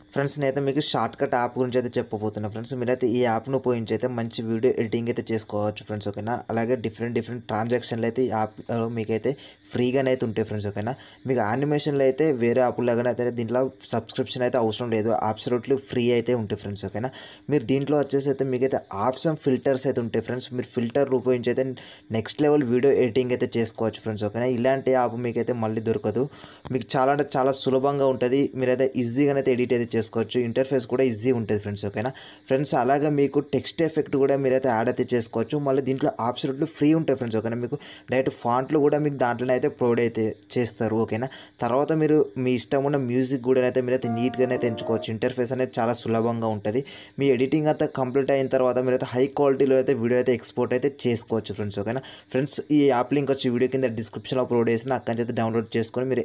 Friends నేనైతే మీకు shortcut app గురించి అయితే చెప్పబోతున్నా ఫ్రెండ్స్. మీరైతే ఈ యాప్‌ను ఉపయోగించి అయితే మంచి వీడియో ఎడిటింగ్ అయితే చేసుకోవచ్చు ఫ్రెండ్స్ ఓకేనా. అలాగే డిఫరెంట్ ట్రాన్సాక్షన్‌లు అయితే ఈ యాప్‌లో మీకైతే ఫ్రీగానే అయితే ఉంటాయి ఫ్రెండ్స్ ఓకేనా. మీకు యానిమేషన్‌లో అయితే వేరే యాప్‌లాగానే అయితే దీంట్లో సబ్స్క్రిప్షన్ అయితే అవసరం లేదు. అబ్సల్యూట్‌లీ ఫ్రీ అయితే ఉంటాయి ఫ్రెండ్స్ ఓకేనా. మీరు దీంట్లో వచ్చేసి అయితే మీకైతే ఆప్షన్ ఫిల్టర్స్ అయితే ఉంటాయి ఫ్రెండ్స్. మీరు ఫిల్టర్ ఉపయోగించి అయితే నెక్స్ట్ లెవెల్ వీడియో ఎడిటింగ్ అయితే చేసుకోవచ్చు ఫ్రెండ్స్ ఓకేనా. ఇలాంటి యాప్ మీకైతే మళ్ళీ దొరకదు. మీకు చాలా అంటే చాలా సులభంగా ఉంటుంది. మీరైతే ఈజీగానైతే ఎడిట్ అయితే చేసుకోవచ్చు. ఇంటర్ఫేస్ కూడా ఈజీ ఉంటుంది ఫ్రెండ్స్ ఓకేనా. ఫ్రెండ్స్ అలాగే మీకు టెక్స్ట్ ఎఫెక్ట్ కూడా మీరైతే యాడ్ అయితే చేసుకోవచ్చు. మళ్ళీ దీంట్లో అబ్సల్యూట్లీ ఫ్రీ ఉంటాయి ఫ్రెండ్స్ ఓకేనా. మీకు డైరెక్ట్ ఫాంట్లు కూడా మీకు దాంట్లోనే అయితే ప్రొవైడ్ అయితే చేస్తారు ఓకేనా. తర్వాత మీరు మీ ఇష్టం ఉన్న మ్యూజిక్ కూడా అయితే మీరైతే నీట్గానే అయితే ఎంచుకోవచ్చు. ఇంటర్ఫేస్ అనేది చాలా సులభంగా ఉంటుంది. మీ ఎడిటింగ్ అంతా కంప్లీట్ అయిన తర్వాత మీరైతే హై క్వాలిటీలో అయితే వీడియో అయితే ఎక్స్పోర్ట్ అయితే చేసుకోవచ్చు ఫ్రెండ్స్ ఓకేనా. ఫ్రెండ్స్ ఈ యాప్ లింక్ వచ్చి వీడియో కింద డిస్క్రిప్షన్లో అప్లోడ్ చేసిన అక్కడి నుంచి అయితే డౌన్లోడ్ చేసుకొని మీరు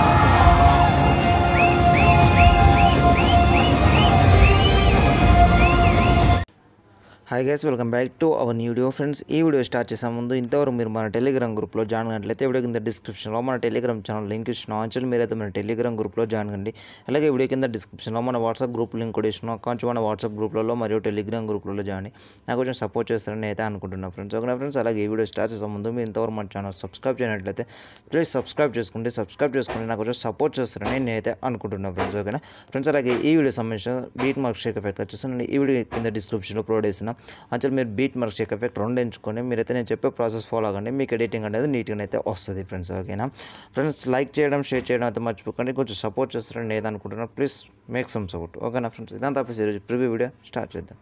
hi guys, welcome back to our new video friends. ఈ వీడియో స్టార్ట్ చేసే ముందు ఇంతవరకు మీరు మన టెలిగ్రామ్ గ్రూప్లో జాయిన్ అయినట్లయితే వీడియో కింద డిస్క్రిప్షన్లో మన టెలిగ్రామ్ ఛానల్ లింక్ ఇస్తున్నాం. యాక్చువల్లీ మీరైతే మన టెలిగ్రామ్ గ్రూప్లో జాయిన్ కండి. అలాగే వీడియో కింద డిస్క్రిప్షన్లో మన వాట్సాప్ గ్రూప్ లింక్ కూడా ఇస్తున్నాం. అక్కడ మన వాట్సాప్ గ్రూప్లలో మరియు టెలిగ్రామ్ గ్రూప్లలో జాయిన్ నాకు కొంచెం సపోర్ట్ చేస్తారని అయితే అనుకుంటున్నాను ఫ్రెండ్స్ ఓకే ఫ్రెండ్స్. అలాగే ఈ వీడియో స్టార్ట్ చేసే ముందు మీరు ఇంతవరకు మన ఛానల్ సబ్స్క్రైబ్ చేయనట్లయితే ప్లీజ్ సబ్స్క్రైబ్ చేసుకుంటే నాకు కొంచెం సపోర్ట్ చేస్తారని నేనైతే అనుకుంటున్నాను ఫ్రెండ్స్ ఓకేనా. ఫ్రెండ్స్ అలాగే ఈ వీడియో సంబంధించిన బీట్ మార్క్ షేక్ ఎఫెక్ట్ వచ్చేసి నేను ఈ వీడియో కింద డిస్క్రిప్షన్లో ప్రొవైడ్ చేసిన. యాక్చువల్లీ మీరు బీట్ మార్క్ షేక్ ఎఫెక్ట్ రెండు ఎంచుకొని మీరైతే నేను చెప్పే ప్రాసెస్ ఫాలో అవ్వండి. మీకు ఎడిటింగ్ అనేది నీట్గా అయితే వస్తుంది ఫ్రెండ్స్ ఓకేనా. ఫ్రెండ్స్ లైక్ చేయడం షేర్ చేయడం అయితే మర్చిపోకండి. కొంచెం సపోర్ట్ చేస్తారని నేను అనుకుంటున్నాను. ప్లీజ్ మేక్ సమ్ సపోర్ట్ ఓకేనా ఫ్రెండ్స్. ఇదంతా తప్పేసి ఈరోజు ప్రివ్యూ వీడియో స్టార్ట్ చేద్దాం.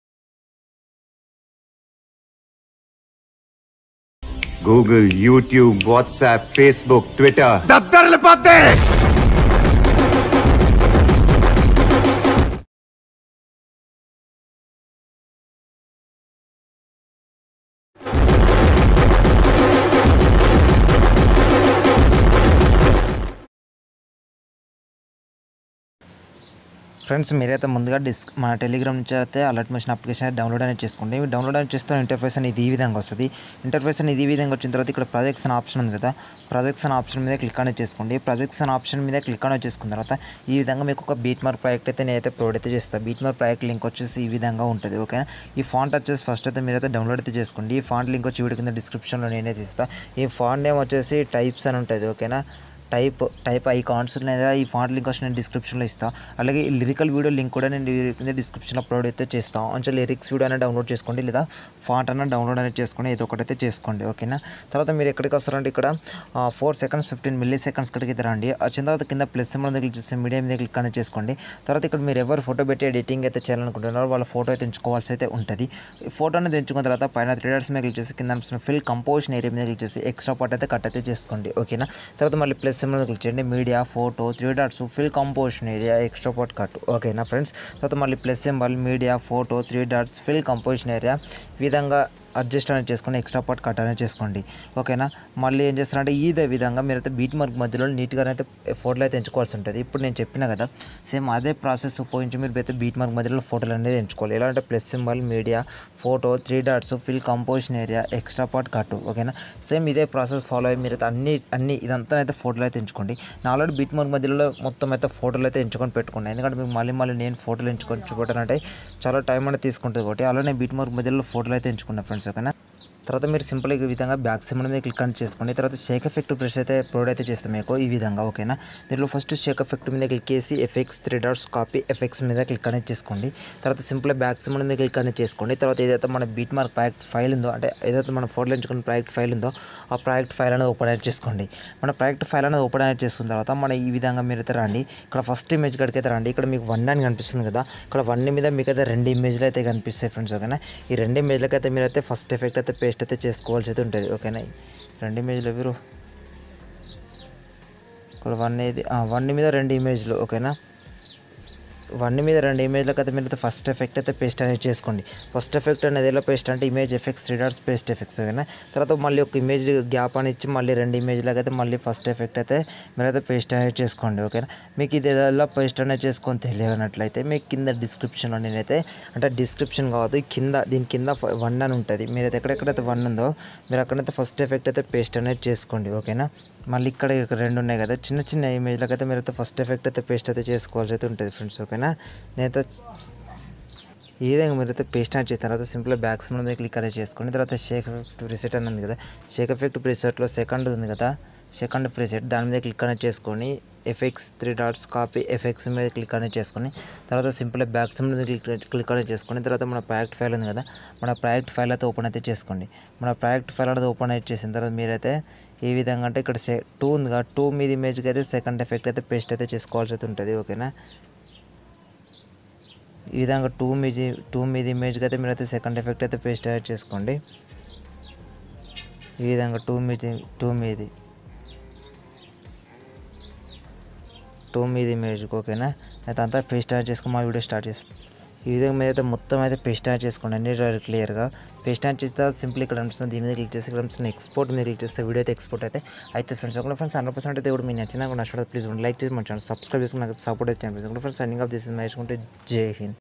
Google, YouTube, WhatsApp, Facebook, Twitter దద్దరిల్లిపోతే ఫ్రెండ్స్ మీరైతే ముందుగా మన టెలిగ్రామ్ నుంచి అయితే అలర్ట్ మెషిన్ అప్లికేషన్ డౌన్లోడ్ అనేది చేసుకోండి. డౌన్లోడ్ అనేది చేస్తే ఇంటర్ఫేస్ అనేది ఈ విధంగా వస్తుంది. ఇంటర్ఫేస్ అనేది ఈ విధంగా వచ్చిన తర్వాత ఇక్కడ ప్రాజెక్ట్స్ అనే ఆప్షన్ ఉంది కదా, ప్రాజెక్ట్స్ అనే ఆప్షన్ మీద క్లిక్ అనేది చేసుకోండి. ప్రాజెక్ట్స్ అనే ఆప్షన్ మీద క్లిక్ అనేది చేసుకున్న తర్వాత ఈ విధంగా మీకు ఒక బీట్ మార్క్ ప్రాజెక్ట్ అయితే నేనైతే ప్రొవైడ్ అయితే చేస్తాను. బీట్ మార్క్ ప్రాజెక్ట్ లింక్ వచ్చేసి ఈ విధంగా ఉంటుంది ఓకేనా. ఈ ఫాంట్ వచ్చేసి ఫస్ట్ అయితే మీరైతే డౌన్లోడ్ అయితే చేసుకోండి. ఈ ఫాంట్ లింక్ వచ్చి వీడియో కింద డిస్క్రిప్షన్లో నేనైతే ఇస్తాను. ఈ ఫాంట్ నేమ్ వచ్చేసి టైప్స్ అని ఉంటుంది ఓకేనా. టైప్ ఐకాన్స్ లేదా ఈ ఫాంట్ లింక్ వచ్చి నేను డిస్క్రిప్షన్లో ఇస్తాను. అలాగే ఈ లిరికల్ వీడియో లింక్ కూడా నేను డిస్క్రిప్షన్లో అప్లోడ్ అయితే చేస్తాను. అంటే లిరిక్స్ వీడియో అనేది డౌన్లోడ్ చేసుకోండి లేదా ఫాంట్ అన్న డౌన్లోడ్ అనేది చేసుకోండి. ఏదో ఒకటైతే చేసుకోండి ఓకేనా. తర్వాత మీరు ఎక్కడికి వస్తారంటే ఇక్కడ 4 seconds 15 milliseconds కడికి అయితే రండి. వచ్చిన తర్వాత కింద ప్లస్ సింబల్ మీద క్లిక్ చేసి మీడియా మీద క్లిక్ అనేది చేసుకోండి. తర్వాత ఇక్కడ మీరు ఎవరు ఫోటో పెట్టి ఎడిటింగ్ అయితే చేయాలనుకుంటున్నారో వాళ్ళ ఫోటో అయితే ఎంచుకోవాల్సి అయితే ఉంటుంది. ఫోటో అనేది ఎంచుకున్న తర్వాత పైన 3 dots మీద క్లిక్ చేసి కింద ఫిల్ కంపోజిషన్ ఏరియా మీద క్లిక్ చేసి ఎక్స్ట్రా పార్ట్ అయితే కట్ అయితే చేసుకోండి ఓకేనా. తర్వాత మళ్ళీ ప్లస్ సింబల్ క్లిక్ చేయండి, media, photo, 3 dots, fill composition area, extra part cut ఓకేనా ఫ్రెండ్స్. తర్వాత మళ్ళీ plus symbol, media, photo, 3 dots, fill composition area విధంగా అడ్జస్ట్ అనేది చేసుకొని ఎక్స్ట్రా పార్ట్ కట్ అనేది చేసుకోండి ఓకేనా. మళ్ళీ ఏం చేస్తారంటే ఇదే విధంగా మీరైతే బీట్ మార్క్ మధ్యలో నీట్గా అయితే ఫోటోలు అయితే ఎంచుకోవాల్సి ఉంటుంది. ఇప్పుడు నేను చెప్పిన కదా సేమ్ అదే ప్రాసెస్ ఉపయోగించి మీరు అయితే బీట్ మార్క్ మధ్యలో ఫోటోలు అనేది ఎంచుకోవాలి. ఎలా అంటే plus symbol, media, photo, 3 dots, fill composition area, extra part cut ఓకేనా. సేమ్ ఇదే ప్రాసెస్ ఫాలో అయ్యి మీరైతే అన్ని ఇదంతా అయితే ఫోటోలు అయితే ఎంచుకోండి. నా ఆల్రెడీ బీట్ మార్క్ మధ్యలో మొత్తం అయితే ఫోటోలు అయితే ఎంచుకొని పెట్టుకోండి. ఎందుకంటే మీకు మళ్ళీ నేను ఫోటోలు ఎంచుకొని చూపెట్టాలంటే చాలా టైం అనేది తీసుకుంటుంది కాబట్టి అలానే బీట్ మార్క్ మధ్యలో ఫోటోలు అయితే ఎంచుకున్నాను ఫ్రెండ్స్ ఓకేనా. తర్వాత మీరు సింపుల్ ఈ విధంగా బ్యాక్ సింబల్ మీద క్లిక్ అని చేసుకోండి. తర్వాత షేక్ ఎఫెక్ట్ బ్రష్ అయితే ప్రొవైడ్ అయితే చేస్తాం మీకు ఈ విధంగా ఓకేనా. దీంట్లో ఫస్ట్ షేక్ ఎఫెక్ట్ మీద క్లిక్ చేసి ఎఫెక్ట్స్ 3 dots కాపీ ఎఫెక్ట్స్ మీద క్లిక్ అనేది చేసుకోండి. తర్వాత సింపుల్ బ్యాక్ సింబల్ మీద క్లిక్ అనేది చేసుకోండి. తర్వాత ఏదైతే మన బీట్ మార్క్ ప్రాజెక్ట్ ఫైల్ ఉందో అంటే ఏదైతే మన ఫోటోలు ఎంచుకున్న ప్రాజెక్ట్ ఫైల్ ఉందో ఆ ప్రాజెక్ట్ ఫైల్ అనేది ఓపెన్ అనేది చేసుకోండి. మన ప్రాజెక్ట్ ఫైల్ అనేది ఓపెన్ అనేది చేసుకున్న తర్వాత మన ఈ విధంగా మీరు అయితే రండి. ఇక్కడ ఫస్ట్ ఇమేజ్ కాడికి అయితే రండి. ఇక్కడ మీకు 1 అని కనిపిస్తుంది కదా, ఇక్కడ 1 మీద మీకు అయితే 2 ఇమేజ్లు అయితే కనిపిస్తాయి ఫ్రెండ్స్ ఓకేనా. ఈ 2 ఇమేజ్లకి అయితే మీరైతే ఫస్ట్ ఎఫెక్ట్ అయితే పేస్ట్ అయితే చేసుకోవాల్సి అయితే ఉంటుంది ఓకేనా. 2 ఇమేజ్లు మీరు ఇక్కడ 1 మీద 2 ఇమేజ్లు ఓకేనా. 1 మీద 2 ఇమేజ్లకు అయితే మీరు ఫస్ట్ ఎఫెక్ట్ అయితే పేస్ట్ అనేది చేసుకోండి. ఫస్ట్ ఎఫెక్ట్ అనేది ఎలా పేస్ట్ అంటే image effects 3 dots paste effects ఓకేనా. తర్వాత మళ్ళీ ఒక ఇమేజ్ గ్యాప్ అని ఇచ్చి మళ్ళీ 2 ఇమేజ్లకు అయితే మళ్ళీ ఫస్ట్ ఎఫెక్ట్ అయితే మీరైతే పేస్ట్ అనేది చేసుకోండి ఓకేనా. మీకు ఇది ఎలా పేస్ట్ అనేది చేసుకొని తెలియనట్లయితే మీకు కింద డిస్క్రిప్షన్లో నేనైతే అంటే డిస్క్రిప్షన్ కావద్దు దీని కింద 1 అని ఉంటుంది. మీరైతే ఎక్కడెక్కడైతే 1 ఉందో మీరు అక్కడైతే ఫస్ట్ ఎఫెక్ట్ అయితే పేస్ట్ అనేది చేసుకోండి ఓకేనా. మళ్ళీ ఇక్కడ రెండు ఉన్నాయి కదా, చిన్న చిన్న ఇమేజ్లకు అయితే మీరైతే ఫస్ట్ ఎఫెక్ట్ అయితే పేస్ట్ అయితే చేసుకోవాల్సి అయితే ఉంటుంది ఫ్రెండ్స్. ఓకేనా, నేనైతే ఈ విధంగా మీరైతే పేస్ట్ యాడ్ చేసిన తర్వాత సింపుల్గా బ్యాక్ స్క్రీన్ మీద క్లిక్ అనేది చేసుకోండి. తర్వాత షేక్ ఎఫెక్ట్ ప్రీసెట్ అని ఉంది కదా, షేక్ ఎఫెక్ట్ ప్రీసెట్లో సెకండ్ ఉంది కదా, సెకండ్ ప్రీసెట్ దాని మీద క్లిక్ అనేది చేసుకొని ఎఫెక్ట్స్ 3 డాట్స్ కాపీ ఎఫెక్ట్స్ మీద క్లిక్ అనేది చేసుకొని తర్వాత సింపుల్గా బ్యాక్ స్క్రీన్ మీద క్లిక్ అనేది చేసుకోండి. తర్వాత మన ప్రాజెక్ట్ ఫైల్ ఉంది కదా, మన ప్రాజెక్ట్ ఫైల్ అయితే ఓపెన్ అయితే చేసుకోండి. మన ప్రాజెక్ట్ ఫైల్ అయితే ఓపెన్ అయితే చేసిన తర్వాత మీరైతే ఏ విధంగా అంటే ఇక్కడ 2 ఉంది కదా, 2 మీద ఇమేజ్కి అయితే సెకండ్ ఎఫెక్ట్ అయితే పేస్ట్ అయితే చేసుకోవాల్సి అయితే ఉంటుంది. ఓకేనా, ఈ విధంగా 2 మీద ఇమేజ్కి అయితే మీరైతే సెకండ్ ఎఫెక్ట్ అయితే పేస్ట్ యాడ్ చేసుకోండి. ఈ విధంగా 2 మీద ఇమేజ్కి. ఓకేనా, అయితే అంతా పేస్ట్ యాడ్ చేసుకుని మా వీడియో స్టార్ట్ చేస్తాం. ఈ విధంగా మీరైతే మొత్తం అయితే పేస్ట్ యాడ్ చేసుకోండి అన్ని క్లియర్గా. పేస్ట్ యాడ్ చేస్తే సింపుల్ ఇక్కడ అనిపిస్తుంది, దీని మీద క్లిక్ చేసి ఇక్కడ అనిపిస్తుంది ఎక్స్పోర్ట్ మీద క్లిక్ చేస్తే వీడియో అయితే ఎక్స్పోర్ట్ అయితే ఫ్రెండ్స్. ఓకే ఫ్రెండ్స్, 100% అయితే కూడా మీకు నచ్చినా కూడా నష్టపడదు. ప్లీజ్ లైక్ చేసి మన ఛానల్ సబ్స్క్రైబ్ చేసుకుని నాకు సపోర్ట్ అయితే friends. Signing off this is Mahesh. జై హింద్.